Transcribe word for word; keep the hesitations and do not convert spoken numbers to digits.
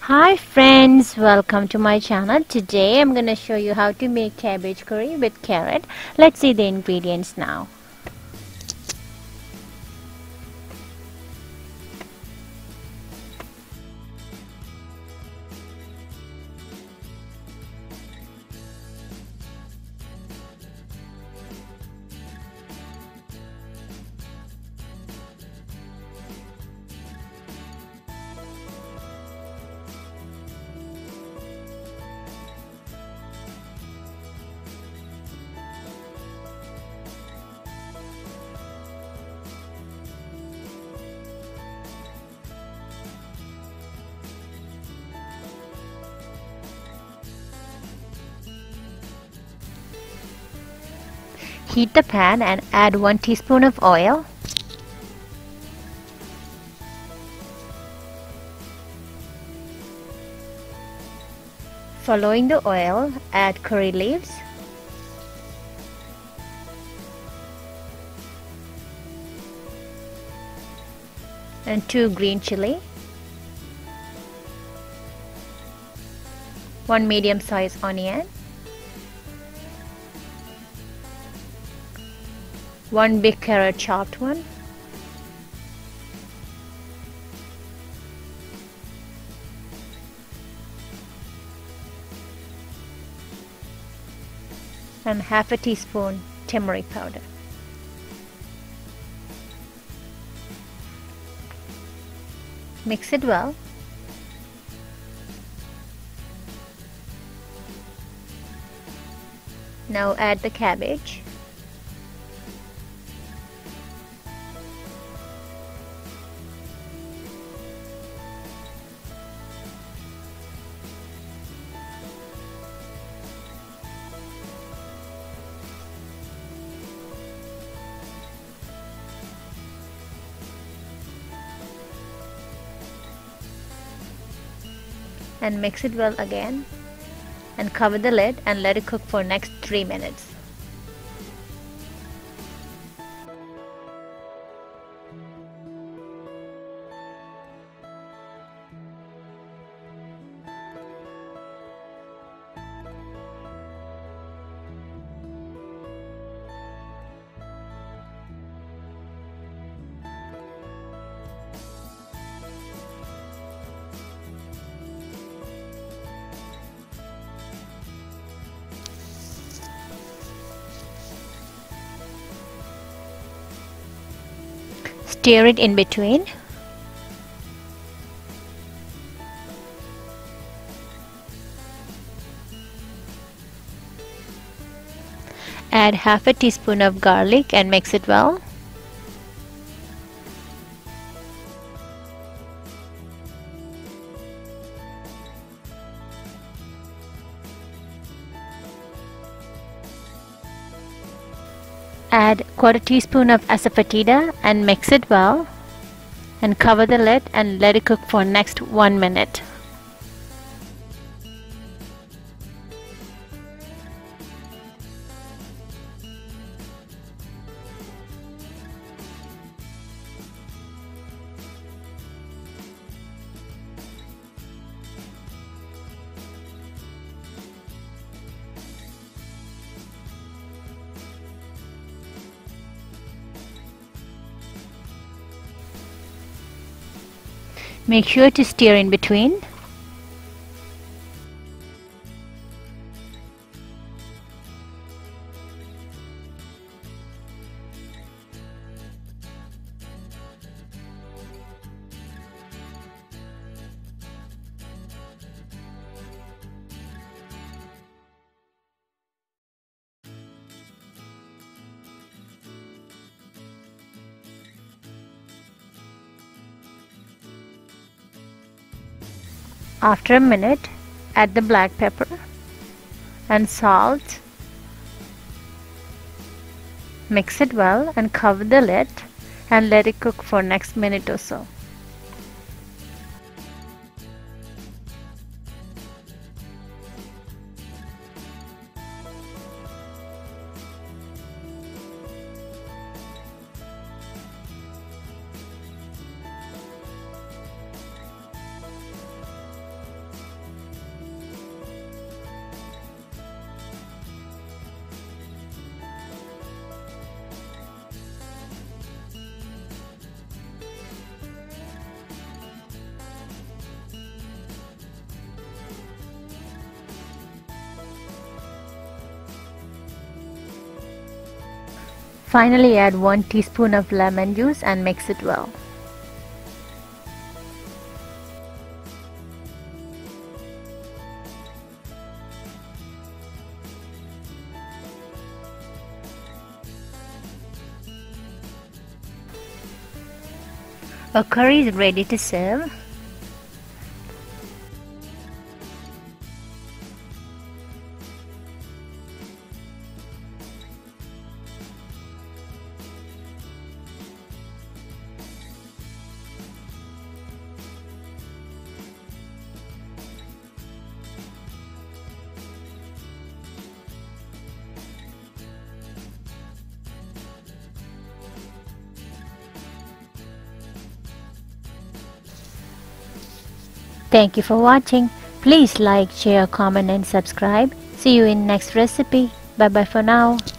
Hi friends, welcome to my channel. Today I'm gonna show you how to make cabbage curry with carrot. Let's see the ingredients now. Heat the pan and add one teaspoon of oil. Following the oil, add curry leaves. And two green chili. One medium-sized onion. One big carrot, chopped one. And half a teaspoon turmeric powder. Mix it well. Now add the cabbage. And mix it well again and cover the lid and let it cook for next three minutes. Stir it in between. Add half a teaspoon of garlic and mix it well. Add quarter teaspoon of asafoetida and mix it well and cover the lid and let it cook for next one minute. Make sure to stir in between. After a minute, add the black pepper and salt. Mix it well and cover the lid and let it cook for next minute or so. Finally, add one teaspoon of lemon juice and mix it well. Our curry is ready to serve. Thank you for watching. Please like, share, comment and subscribe. See you in next recipe. Bye bye for now.